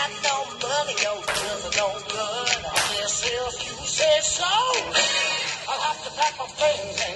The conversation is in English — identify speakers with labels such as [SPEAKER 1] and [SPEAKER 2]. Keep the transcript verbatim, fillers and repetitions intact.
[SPEAKER 1] got no money, no girls, no blood. Yes, if you say so, I'll have to pack my things